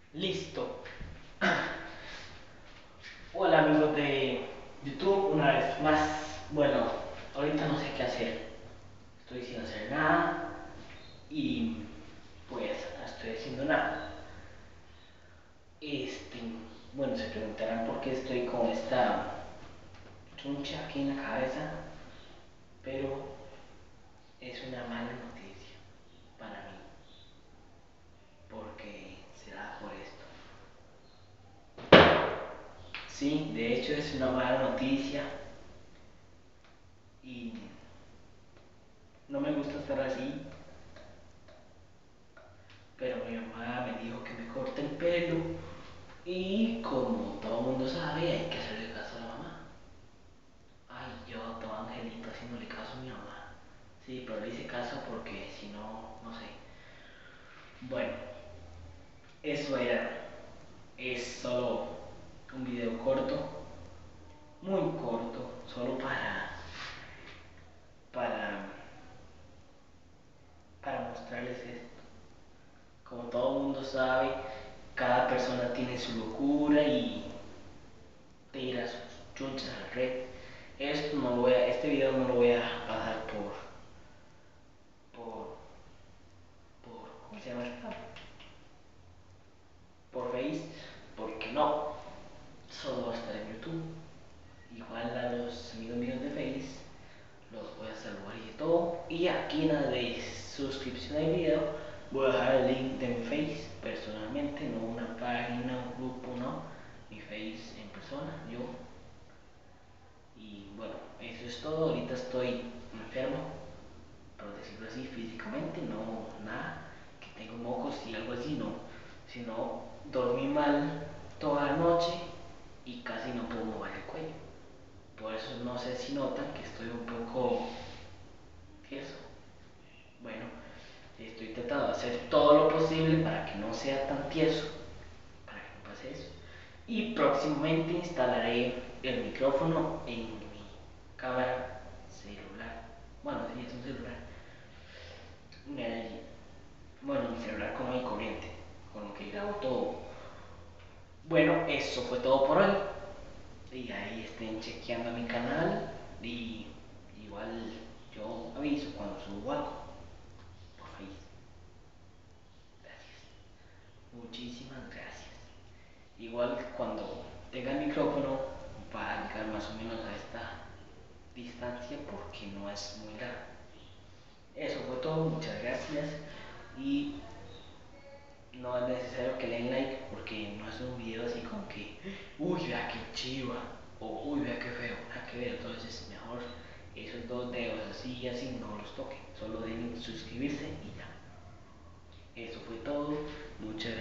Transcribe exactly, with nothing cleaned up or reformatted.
Listo. Hola amigos de YouTube, una vez más. Bueno, ahorita no sé qué hacer. Estoy sin hacer nada y pues no estoy haciendo nada. Este, bueno, se preguntarán por qué estoy con esta chuncha aquí en la cabeza, pero es una mala noticia para mí, porque será por esto. Sí, de hecho es una mala noticia y no me gusta estar así, pero mi mamá me dijo que me corte el pelo y como todo el mundo sabe hay que hacerle caso a la mamá. Ay, yo todo angelito haciéndole caso a mi mamá. Sí, pero le hice caso porque si no, no sé. Bueno, eso era. Es solo un video corto, muy corto, solo para, para, para mostrarles esto. Como todo el mundo sabe, cada persona tiene su locura y tira sus chunchas a la red. Esto no lo voy a, este video no lo voy a pasar por, por, por, ¿cómo se llama esto? Por Face, porque no, solo va a estar en YouTube. Igual a los amigos míos de Face los voy a saludar y todo. Y aquí en la de suscripción al video voy a dejar el link de mi Face personalmente, no una página, un grupo, no. Mi Face en persona, yo. Y bueno, eso es todo. Ahorita estoy enfermo, por decirlo así, físicamente, no nada, que tengo mocos y algo así, no, sino dormí mal toda la noche y casi no puedo mover el cuello. Por eso no sé si notan que estoy un poco tieso. Bueno, estoy tratando de hacer todo lo posible para que no sea tan tieso, para que no pase eso. Y próximamente instalaré el micrófono en mi cámara celular. Bueno, sí, es un celular. Bueno, mi celular con mi corriente, con lo que grabo todo. Bueno, eso fue todo por hoy. Y ahí estén chequeando mi canal. Y igual yo aviso cuando subo algo por Facebook. Gracias. Muchísimas gracias. Igual cuando tenga el micrófono va a llegar más o menos a esta distancia porque no es muy largo. Eso fue todo, muchas gracias y no es necesario que le den like porque no es un video así como que uy vea qué chiva o uy vea qué feo, nada que ver. Entonces mejor esos dos dedos así y así no los toquen, solo den suscribirse y ya. Eso fue todo, muchas